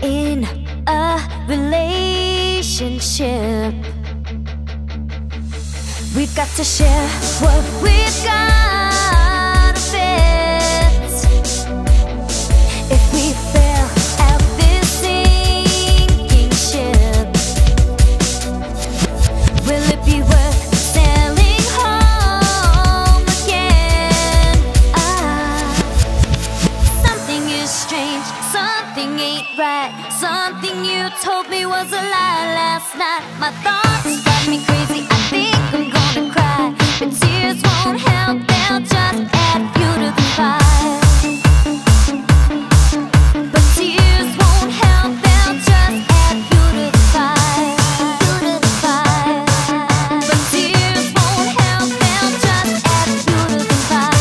in a relationship. We've got to share what we've got a bit. If we fail at this sinking ship, will it be worth sailing home again? Something is strange, something ain't right. Something you told me was a lie last night. My thoughts drive me crazy, I think I'm gonna cry, but tears won't help, they'll just add fuel to the fire. But tears won't help, they'll just add fuel to the fire. But tears won't help, they'll just add fuel to the fire.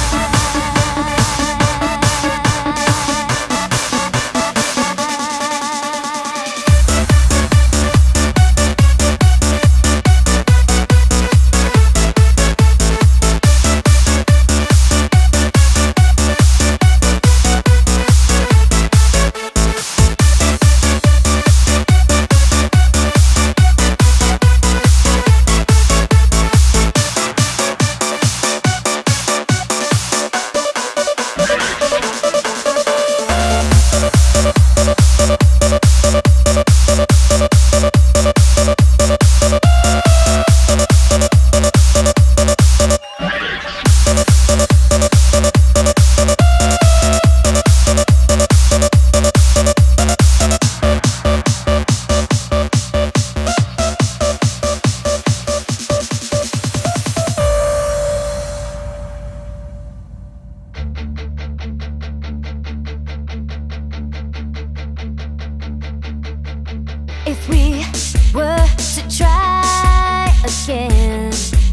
If we were to try again,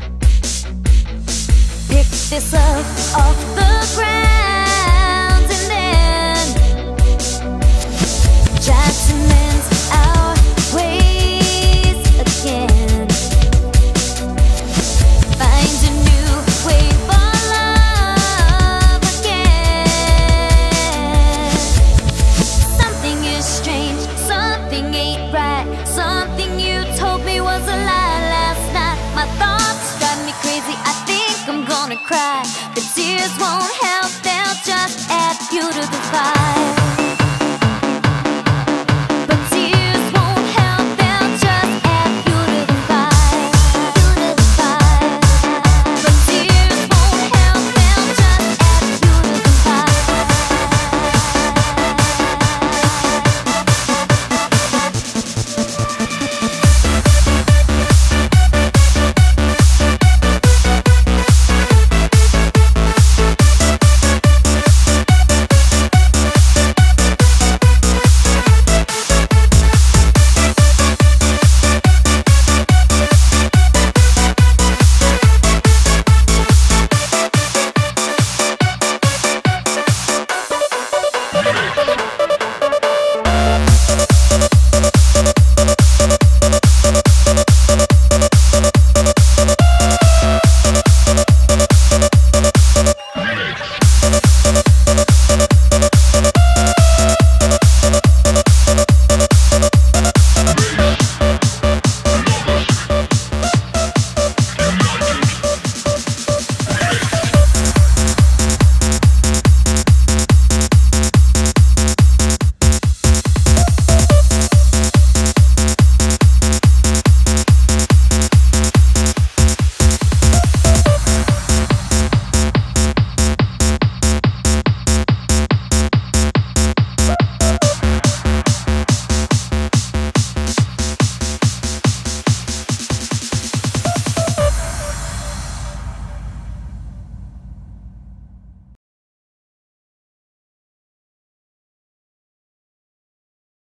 pick this up off the ground and then try to mend our ways again. Find a new way for love again. Something is strange, something ain't right. Something you told me was a lie last night. My thoughts drive me crazy, I think I'm gonna cry, but tears won't help, they'll just add fuel to the fire.